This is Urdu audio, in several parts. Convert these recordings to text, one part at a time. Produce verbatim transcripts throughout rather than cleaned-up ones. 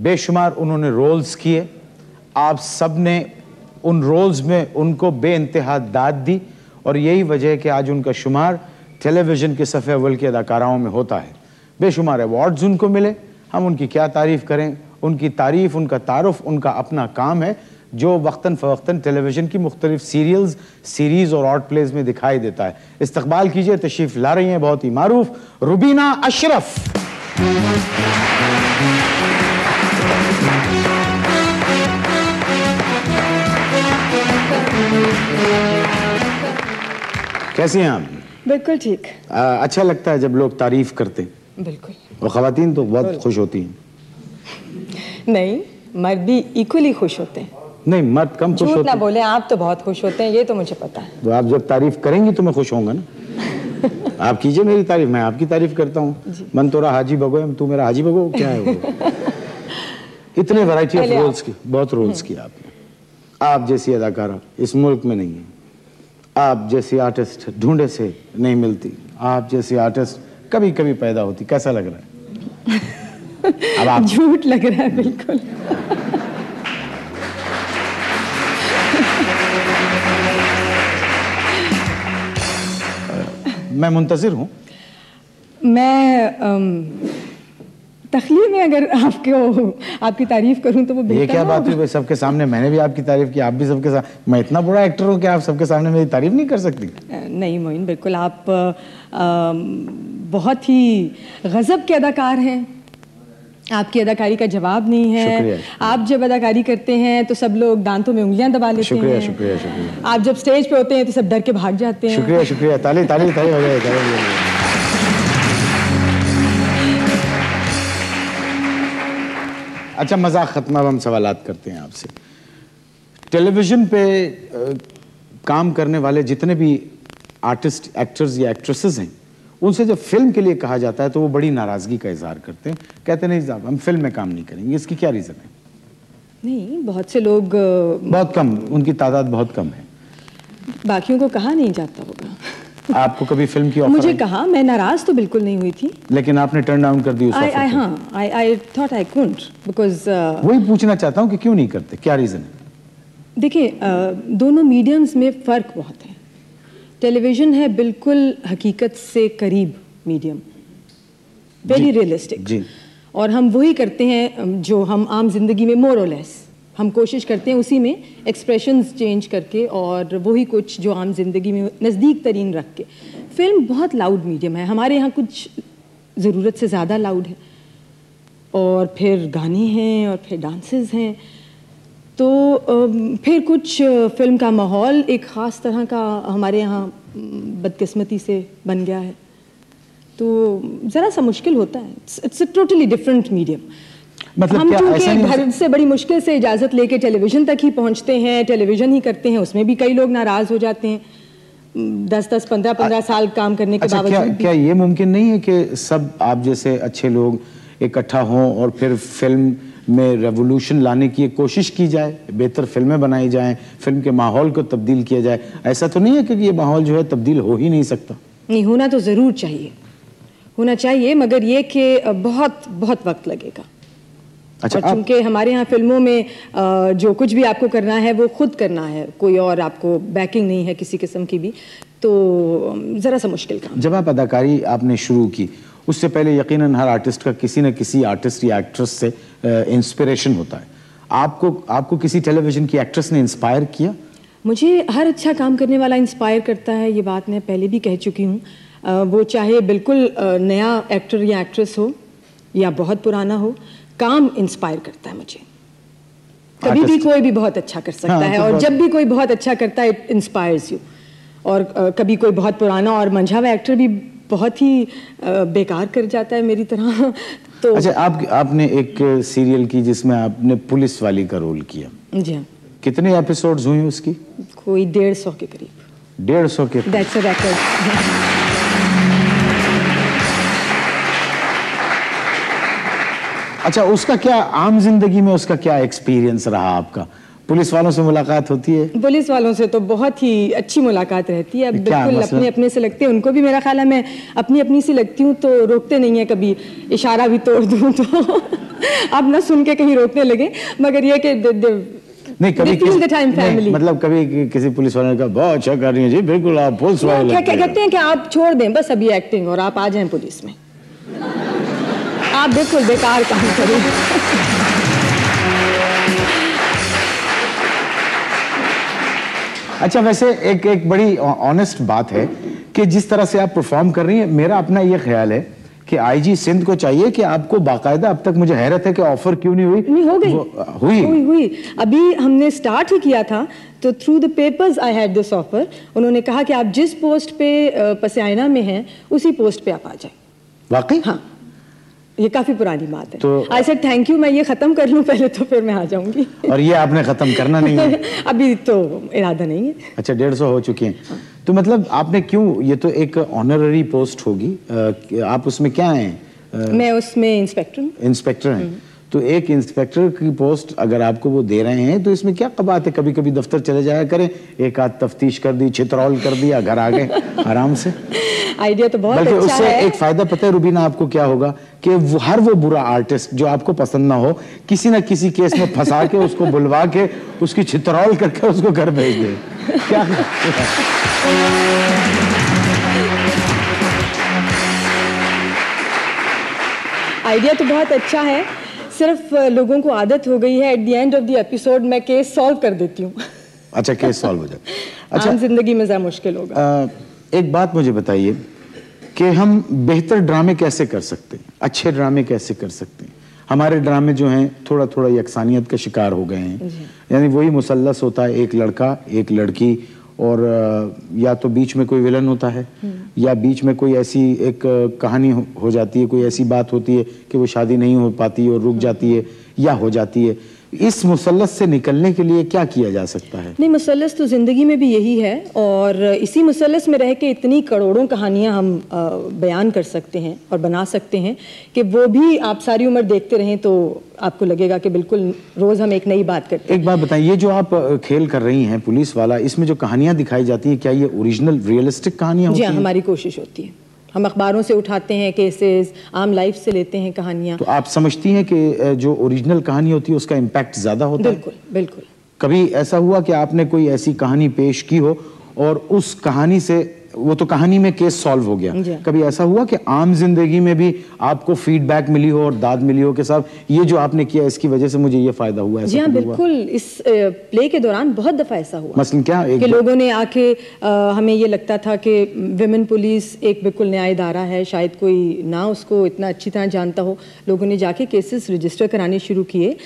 بے شمار انہوں نے رولز کیے، آپ سب نے ان رولز میں ان کو بے انتہا داد دی، اور یہی وجہ ہے کہ آج ان کا شمار ٹیلی ویژن کے صفحے اول کی اداکاراؤں میں ہوتا ہے۔ بے شمار ایوارڈز ان کو ملے، ہم ان کی کیا تعریف کریں، ان کی تعریف، ان کا تعارف ان کا اپنا کام ہے جو وقتاً فوقتاً ٹیلی ویژن کی مختلف سیریلز، سیریز اور آرٹ پلیز میں دکھائی دیتا ہے۔ استقبال کیجئے، تشریف لا رہی ہیں بہت ہی معروف روبینہ اشرف۔ کیسی ہیں آپ؟ بالکل ٹھیک۔ اچھا لگتا ہے جب لوگ تعریف کرتے ہیں؟ بالکل۔ اور خواتین تو بہت خوش ہوتی ہیں۔ نہیں، مرد بھی ایکولی خوش ہوتے ہیں۔ نہیں، مرد کم خوش ہوتے ہیں۔ جھوٹ نہ بولیں، آپ تو بہت خوش ہوتے ہیں، یہ تو مجھے پتا ہے۔ تو آپ جب تعریف کریں گی تو میں خوش ہوں گا نا۔ آپ کیجئے میری تعریف، میں آپ کی تعریف کرتا ہوں۔ من تو رہا حاجی بگو ہے، تو میرا حاجی بگو کیا ہے وہ؟ اتنے ورائٹی آف رولز کی، بہت رولز کی آپ نے۔ آپ جیسی اداکارہ اس ملک میں نہیں ہے، آپ جیسی آرٹسٹ ڈھونڈے سے نہیں ملتی، آپ جیسی آرٹسٹ کبھی کبھی پیدا ہوتی۔ کیسا لگ رہا ہے؟ اب آپ جھوٹ لگ رہا ہے بالکل۔ میں منتظر ہوں۔ میں تخلیق میں اگر آپ کو آپ کی تعریف کروں تو وہ بہتر۔ یہ کیا بات ہوئی؟ سب کے سامنے میں نے بھی آپ کی تعریف کی، آپ بھی سب کے سامنے۔ میں اتنا بڑا ایکٹر ہوں کہ آپ سب کے سامنے میری تعریف نہیں کر سکتی؟ نہیں معین، بالکل آپ بہت ہی غضب کے اداکار ہیں، آپ کی اداکاری کا جواب نہیں ہے۔ آپ جب اداکاری کرتے ہیں تو سب لوگ دانتوں میں انگلیاں دبا لیتے ہیں۔ شکریہ شکریہ شکریہ۔ آپ جب سٹیج پہ ہوتے ہیں تو سب ڈر کے بھاگ جاتے ہیں۔ شکریہ شکریہ، تالی تالی تالی ہو جائے۔ اچھا مذاق ختم، اب ہم سوالات کرتے ہیں آپ سے۔ ٹیلی ویژن پہ کام کرنے والے جتنے بھی آرٹسٹ، ایکٹرز یا ایکٹریسز ہیں، ان سے جب فلم کے لیے کہا جاتا ہے تو وہ بڑی ناراضگی کا اظہار کرتے ہیں، کہتے ہیں نہیں صاحب ہم فلم میں کام نہیں کریں گے۔ اس کی کیا ریزن ہے؟ نہیں، بہت سے لوگ، بہت کم، ان کی تعداد بہت کم ہے۔ باقیوں کو کہا نہیں جاتا ہوگا۔ آپ کو کبھی فلم کی آفر؟ مجھے کہا، میں ناراض تو بالکل نہیں ہوئی تھی، لیکن آپ نے ٹرن ڈاؤن کر دی اس آفر کو۔ ہاں، I thought I couldn't because وہی پوچھنا چاہتا ہوں کہ کیوں نہیں کرتے، کیا ریزن ہے؟ دیکھیں، دونوں میڈیمز میں فرق بہت ہے۔ ٹیلی ویژن ہے بالکل حقیقت سے قریب میڈیم، ویری ریئلسٹک، اور ہم وہی کرتے ہیں جو ہم عام زندگی میں مور اور لیس ہم کوشش کرتے ہیں اسی میں ایکسپریشنز چینج کر کے، اور وہی کچھ جو عام زندگی میں نزدیک ترین رکھ کے۔ فلم بہت لاؤڈ میڈیم ہے، ہمارے یہاں کچھ ضرورت سے زیادہ لاؤڈ ہے، اور پھر گانے ہیں اور پھر ڈانسز ہیں، تو پھر کچھ فلم کا ماحول ایک خاص طرح کا ہمارے یہاں بدقسمتی سے بن گیا ہے، تو ذرا سا مشکل ہوتا ہے۔ It's a totally different medium. ہم چونکہ گھر سے بڑی مشکل سے اجازت لے کے ٹیلی ویژن تک ہی پہنچتے ہیں، ٹیلی ویژن ہی کرتے ہیں، اس میں بھی کئی لوگ ناراض ہو جاتے ہیں دس دس پندرہ پندرہ سال کام کرنے کے باوجود۔ کیا یہ ممکن نہیں ہے کہ سب آپ جیسے اچھے لوگ اکٹھا ہوں اور پھر فلم میں ریولوشن لانے کی کوشش کی جائے، بہتر فلمیں بنائی جائیں، فلم کے ماحول کو تبدیل کیا جائے؟ ایسا تو نہیں ہے کہ یہ ماحول جو ہے تبدیل ہو ہی نہیں سکتا؟ نہیں، ہونا تو ضرور چاہیے، ہونا چاہیے، مگر یہ کہ بہت بہت وقت لگے گا۔ اور چونکہ ہمارے ہاں فلموں میں جو کچھ بھی آپ کو کرنا ہے وہ خود کرنا ہے، کوئی اور آپ کو بیکنگ نہیں ہے کسی قسم کی بھی، تو ذرا سا مشکل کام۔ جب آپ اداکاری آپ نے شروع کی، اس سے پہلے یقیناً ہر آرٹسٹ کا کسی نہ کسی آرٹسٹ یا ایکٹریس سے انسپریشن ہوتا ہے۔ آپ کو آپ کو کسی ٹیلی ویژن کی ایکٹریس نے انسپائر کیا؟ مجھے ہر اچھا کام کرنے والا انسپائر کرتا ہے، یہ بات میں پہلے بھی کہہ چکی ہوں، وہ چاہے بالکل نیا ایکٹر یا ایکٹریس ہو یا بہت پرانا ہو، کام انسپائر کرتا ہے مجھے۔ کبھی بھی کوئی بھی بہت اچھا کر سکتا ہے، اور جب بھی کوئی بہت اچھا کرتا ہے اٹ انسپائرز یو، اور کبھی کوئی بہت پرانا اور منجھا ہوا ایکٹر بھی بہت ہی بیکار کر جاتا ہے میری طرح۔ تو اچھا، آپ آپ نے ایک سیریل کی جس میں آپ نے پولیس والی کا رول کیا، جی ہاں، کتنے ایپیسوڈز ہوئے اس کی؟ کوئی ڈیڑھ سو کے قریب۔ ڈیڑھ سو کے؟ That's a record. اچھا، اس کا کیا عام زندگی میں اس کا کیا ایکسپیرینس رہا آپ کا؟ पुलिस वालों से मुलाकात होती है? पुलिस वालों से तो बहुत ही अच्छी मुलाकात रहती है, बिल्कुल अपने अपने से लगते हैं, उनको भी मेरा ख्याल है मैं अपनी अपनी सी लगती हूँ तो रोकते नहीं है, कभी इशारा भी तोड़ दूँ तो अब ना सुन के कहीं रोकने लगे, मगर ये कि नहीं कभी किसी, नहीं, मतलब कभी किसी पुलिस वाले ने कहा बहुत अच्छा कर रही है जी, बिल्कुल आप पुलिस वाले क्या क्या कहते हैं कि आप छोड़ दें बस अभी एक्टिंग और आप आ जाएं पुलिस में, आप बिल्कुल बेकार काम करें। अच्छा, वैसे एक एक बड़ी ऑनेस्ट बात है कि जिस तरह से आप परफॉर्म कर रही हैं, मेरा अपना ये ख्याल है कि आईजी सिंध को चाहिए कि आपको बाकायदा, अब तक मुझे हैरत है कि ऑफर क्यों नहीं हुई? नहीं, हो गई, हुई हुई हुई अभी हमने स्टार्ट ही किया था तो through the papers I had this offer. उन्होंने कहा कि आप जिस पोस्ट पे पसियाना में हैं उसी पोस्ट पे आप आ जाएं। वाकई? हाँ, ये काफी पुरानी बात है। तो आई सेड थैंक यू, मैं ये खत्म कर लूं पहले तो फिर मैं आ जाऊंगी। और ये आपने खत्म करना नहीं है? अभी तो इरादा नहीं है। अच्छा, डेढ़ सौ हो चुके हैं। हाँ। तो मतलब आपने क्यों, ये तो एक ऑनररी पोस्ट होगी, आप उसमें क्या हैं? मैं उसमें इंस्पेक्टर हूँ। इंस्पेक्टर हैं, तो एक इंस्पेक्टर की पोस्ट अगर आपको वो दे रहे हैं तो इसमें क्या कबात है? कभी कभी दफ्तर चले जाया करें, एक आध तफ्तीश कर दी, छितरौल कर दिया, घर आ गए आराम से। आइडिया तो बहुत बल्कि अच्छा उससे है। एक फायदा पता है रुबीना आपको क्या होगा कि वो हर वो बुरा आर्टिस्ट जो आपको पसंद ना हो, किसी ना किसी केस में फंसा के उसको बुलवा के उसकी छितरौल करके उसको घर भेज दे। क्या आइडिया तो बहुत अच्छा है, सिर्फ लोगों को आदत हो गई है at the end of the episode मैं केस सॉल्व कर देती हूँ। अच्छा, केस सॉल्व हो जाए। अच्छा, आम जिंदगी में ज़रा मुश्किल होगा। आ, एक बात मुझे बताइए कि हम बेहतर ड्रामे कैसे कर सकते हैं, अच्छे ड्रामे कैसे कर सकते हैं? हमारे ड्रामे जो हैं थोड़ा थोड़ा यकसानियत का शिकार हो गए हैं, यानी वही मुसल्लस होता है, एक लड़का एक लड़की, और या तो बीच में कोई विलन होता है या बीच में कोई ऐसी एक कहानी हो जाती है, कोई ऐसी बात होती है कि वो शादी नहीं हो पाती और रुक जाती है या हो जाती है। इस मुसल्लस से निकलने के लिए क्या किया जा सकता है? नहीं, मुसल्लस तो ज़िंदगी में भी यही है, और इसी मुसल्लस में रह के इतनी करोड़ों कहानियां हम बयान कर सकते हैं और बना सकते हैं कि वो भी आप सारी उम्र देखते रहें तो आपको लगेगा कि बिल्कुल रोज़ हम एक नई बात करते हैं। एक बात बताइए, ये जो आप खेल कर रही हैं पुलिस वाला, इसमें जो कहानियां दिखाई जाती हैं क्या ये ओरिजिनल रियलिस्टिक कहानियां होती हैं? जी, हमारी कोशिश होती है, हम अखबारों से उठाते हैं केसेस, आम लाइफ से लेते हैं कहानियां। तो आप समझती हैं कि जो ओरिजिनल कहानी होती है उसका इम्पैक्ट ज्यादा होता है? बिल्कुल बिल्कुल। कभी ऐसा हुआ कि आपने कोई ऐसी कहानी पेश की हो और उस कहानी से, वो तो कहानी में केस सॉल्व हो गया, कभी ऐसा हुआ कि आम जिंदगी में भी आपको फीडबैक मिली हो और दाद मिली हो कि साहब ये जो आपने किया इसकी वजह से मुझे ये फायदा हुआ? जी हाँ, बिल्कुल। इस प्ले के दौरान बहुत दफा ऐसा हुआ। मसलन क्या? एक कि लोगों ने आके आ, हमें ये लगता था कि विमेन पुलिस एक बिल्कुल नया इदारा है, शायद कोई ना उसको इतना अच्छी तरह जानता हो। लोगों ने जाके केसेस रजिस्टर कराने शुरू किए,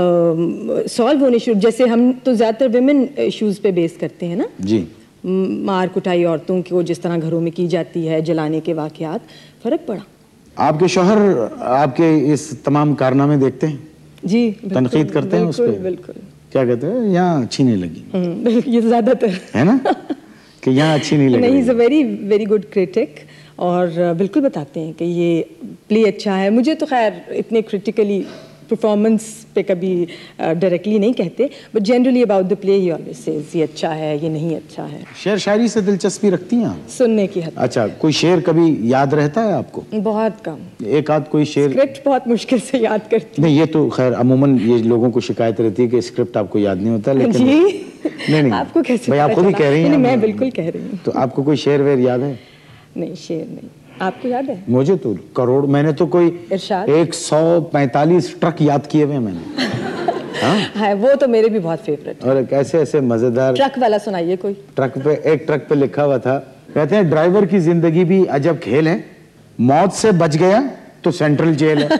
सॉल्व होने शुरू। जैसे हम तो ज्यादातर विमेन इश्यूज पे बेस करते हैं ना जी, मार कुटाई औरतों को जिस तरह घरों में की जाती है, जलाने के वाकयात, फर्क पड़ा। आपके शौहर आपके इस तमाम कारनामे देखते हैं जी, तनकीद करते हैं उस पे? बिल्कुल। क्या कहते हैं, यहाँ अच्छी नहीं लगी? ये ज्यादातर है ना कि यहाँ अच्छी नहीं लगी। नहीं, is a very very good critic, और बिल्कुल बताते हैं कि ये प्ले अच्छा है। मुझे तो खैर इतने क्रिटिकली परफॉर्मेंस पे कभी डायरेक्टली uh, नहीं कहते, but generally about the play he always says ये अच्छा है, ये नहीं अच्छा है। शेर शायरी से दिलचस्पी रखती हैं आप? सुनने की हद। अच्छा, कोई शेर कभी याद रहता है आपको? बहुत कम, एक आध कोई शेर। स्क्रिप्ट बहुत मुश्किल से याद करती। नहीं, ये तो खैर अमूमन ये लोगों को शिकायत रहती है कि स्क्रिप्ट आपको याद नहीं होता, लेकिन जी नहीं नहीं आपको कैसे? भाई आप खुद ही कह रही हैं। मैं बिल्कुल कह रही हूँ। तो आपको कोई शेर वेर याद है? नहीं, शेर नहीं। आपको याद है? मुझे तो करोड़, मैंने तो कोई इरशाद एक सौ पैंतालीस ट्रक याद किए हुए मैंने। हाँ? है, वो तो मेरे भी बहुत फेवरेट। और कैसे ऐसे मजेदार ट्रक वाला सुनाइए कोई। ट्रक पे, एक ट्रक पे लिखा हुआ था, कहते हैं ड्राइवर की जिंदगी भी अजब खेल है, मौत से बच गया तो सेंट्रल जेल है।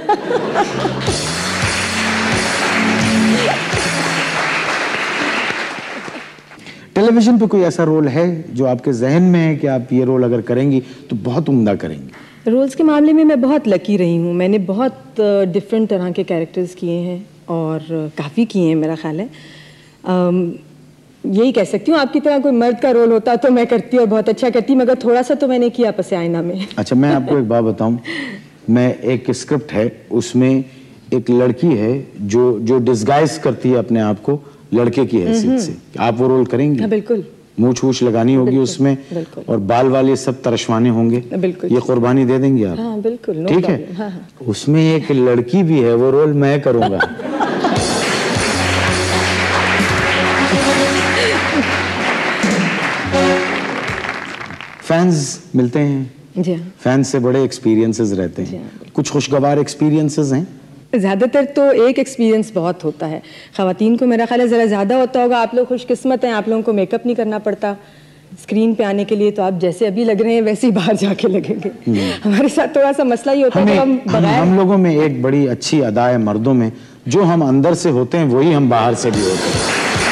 टेलीविजन पे कोई ऐसा रोल है जो आपके जहन में है कि आप ये रोल अगर करेंगी तो बहुत उम्दा करेंगी? रोल्स के मामले में मैं बहुत लकी रही हूँ। मैंने बहुत डिफरेंट तरह के कैरेक्टर्स किए हैं और काफ़ी किए हैं मेरा ख्याल है। um, यही कह सकती हूँ, आपकी तरह कोई मर्द का रोल होता तो मैं करती और बहुत अच्छा करती, मगर थोड़ा सा तो मैंने किया पसियाना में। अच्छा, मैं आपको एक बात बताऊँ, मैं एक स्क्रिप्ट है उसमें एक लड़की है जो जो डिस्गाइज करती है अपने आप को, لڑکے کی حیثیت سے آپ وہ رول کریں گے؟ بالکل. مونچھ ووچھ لگانی ہوگی اس میں اور بال والے سب ترشوانے ہوں گے, یہ قربانی دے دیں گے آپ؟ ہاں بالکل. ٹھیک ہے, اس میں ایک لڑکی بھی ہے, وہ رول میں کروں گا. فینز ملتے ہیں, فینز سے بڑے ایکسپیرینسز رہتے ہیں, کچھ خوشگوار ایکسپیرینسز ہیں؟ زیادہ تر تو ایک ایکسپیرینس بہت ہوتا ہے, خواتین کو میرا خیال ہے ذرا زیادہ ہوتا ہوگا. آپ لوگ خوش قسمت ہیں, آپ لوگوں کو میک اپ نہیں کرنا پڑتا اسکرین پہ آنے کے لیے, تو آپ جیسے ابھی لگ رہے ہیں ویسے ہی باہر جا کے لگیں گے. ہمارے ساتھ تھوڑا سا مسئلہ یہ ہوتا ہے کہ ہم بغیر, ہم لوگوں میں ایک بڑی اچھی ادا ہے مردوں میں, جو ہم اندر سے ہوتے ہیں وہی ہم باہر سے بھی ہوتے ہیں.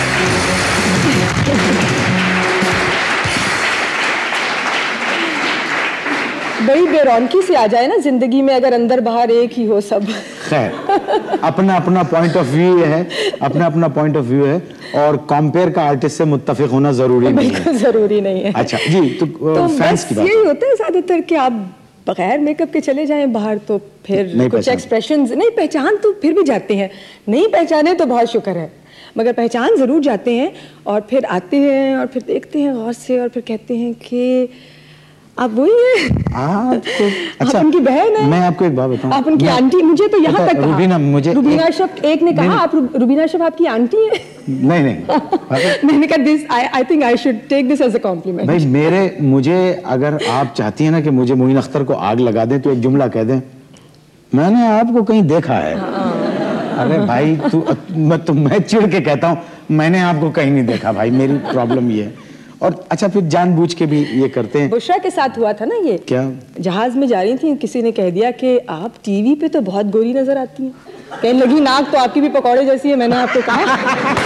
بڑی بے رونقی سے آ جائے نا زندگی میں اگر اندر باہر ایک ہی ہو سب. خیر, اپنا اپنا پوائنٹ آف ویو ہے, اپنا اپنا پوائنٹ آف ویو ہے, اور کمپیئر کا آرٹسٹ سے متفق ہونا ضروری نہیں ہے. بالکل ضروری نہیں ہے. اچھا جی, تو فینس کی بات یہی ہوتا ہے زیادہ تر کہ آپ بغیر میک اپ کے چلے جائیں باہر تو پھر کچھ ایکسپریشنز نہیں پہچان تو پھر بھی جاتے ہیں, نہیں پہچانے تو بہت شکر ہے, مگر پہچان ضرور جاتے ہیں. اور پھر آتے ہیں اور پھر دیکھتے ہیں غور سے اور پھر کہتے ہیں کہ آپ وہی ہیں, آپ ان کی بہن ہیں. میں آپ کو ایک بات بتاؤں, آپ ان کی آنٹی. مجھے تو یہاں تک روبینہ, مجھے روبینہ اشرف ایک نے کہا آپ روبینہ اشرف آپ کی آنٹی ہیں. نہیں نہیں, میں نے کہا this I think I should take this as a compliment. بھائی میرے, مجھے اگر آپ چاہتی ہیں نا کہ مجھے معین اختر کو آگ لگا دیں تو ایک جملہ کہہ دیں, میں نے آپ کو کہیں دیکھا ہے. ارے بھائی تو میں چڑ کے کہتا ہوں میں نے آپ کو کہیں نہیں دیکھا بھائی, میری پرابلم یہ ہے. اور اچھا پھر جان بوجھ کے بھی یہ کرتے ہیں. بشرا کے ساتھ ہوا تھا نا یہ, کیا جہاز میں جا رہی تھی, کسی نے کہہ دیا کہ آپ ٹی وی پہ تو بہت گوری نظر آتی ہیں, کہنے لگی ناک تو آپ کی بھی پکوڑے جیسی ہے. میں نے آپ کو کہا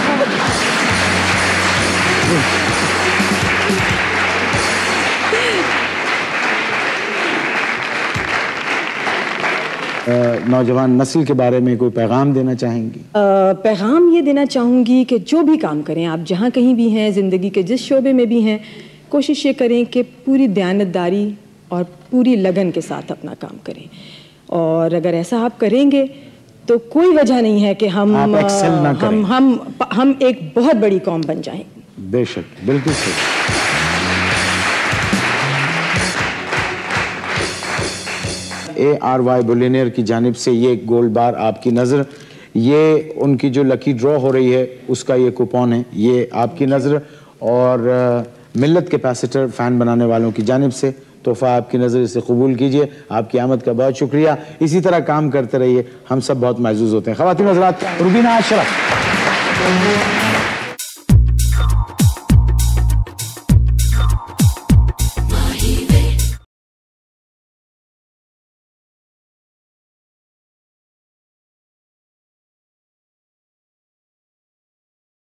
نوجوان نسل کے بارے میں کوئی پیغام دینا چاہیں گی؟ پیغام یہ دینا چاہوں گی کہ جو بھی کام کریں آپ, جہاں کہیں بھی ہیں, زندگی کے جس شعبے میں بھی ہیں, کوشش یہ کریں کہ پوری دیانتداری اور پوری لگن کے ساتھ اپنا کام کریں. اور اگر ایسا آپ کریں گے تو کوئی وجہ نہیں ہے کہ ہم ہم ہم ہم ایک بہت بڑی قوم بن جائیں. بے شک, بالکل صحیح. اے آر وائی بلینئر کی جانب سے یہ گولڈ بار آپ کی نظر, یہ ان کی جو لکی ڈرا ہو رہی ہے اس کا یہ کوپون ہے, یہ آپ کی نظر. اور ملت کیپیسٹر فین بنانے والوں کی جانب سے تحفہ آپ کی نظر, اسے قبول کیجئے. آپ کی آمد کا بہت شکریہ, اسی طرح کام کرتے رہیے, ہم سب بہت محظوظ ہوتے ہیں. خواتین حضرات, روبینہ اشرف.